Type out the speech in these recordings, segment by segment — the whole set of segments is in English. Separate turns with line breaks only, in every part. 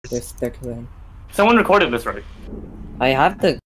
They're killing.
Someone recorded this, right?
I have the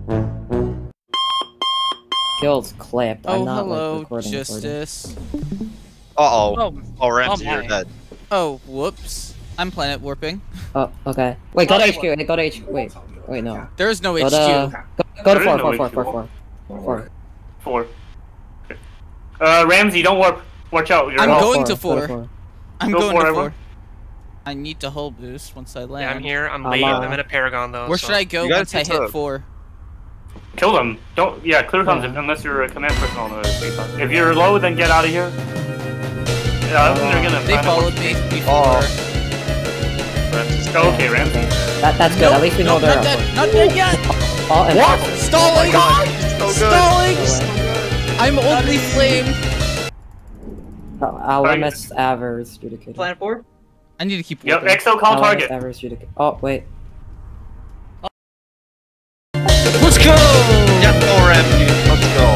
kills clipped.
Oh,
I'm not
hello,
like recording.
Justice.
Oh, Ramsey, you're dead.
Oh, whoops. I'm planet warping.
Oh, okay. Wait, go to HQ. Go to HQ. Wait, no.
There is no
Go
HQ.
go to
There is
4.
no
4.
4. Ramsey, don't warp. Watch out. You're
I'm
off.
going to
Go
4. I'm
Go
going
for
to
it,
4.
everyone.
I need to hull boost once I land.
Yeah, I'm here. I'm late. I'm in a Paragon though.
Where should I go once I hit 4?
Kill them. Don't. Yeah, clear comms unless you're a command person on the space. If you're low, then get out of here. Yeah, I think they're gonna.
They followed me before.
Oh, okay, Ramsey.
That's good. At least we know they're
not
up.
dead. Not dead yet.
What?
Stalling. Stalling. I'm only flamed.
I'll miss Avers adjudicated.
Planet 4?
I need to keep.
Yep, Exo call target.
Avers adjudicated. Oh wait.
Let's go.
Yeah, go Ramsey. Let's go.